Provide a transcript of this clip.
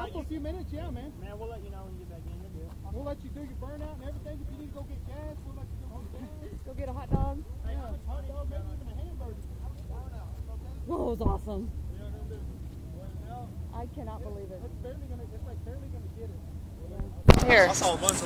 out for a few minutes, yeah, man. Man, we'll let you know when you get back in. We'll let you do your burnout and everything. If you need to go get gas, we'll let you go get gas. Go get a hot dog. Yeah, hot dog, maybe even a hamburger. That was awesome. Well, I cannot believe it. it's like barely gonna get it. Here. I saw a bunch of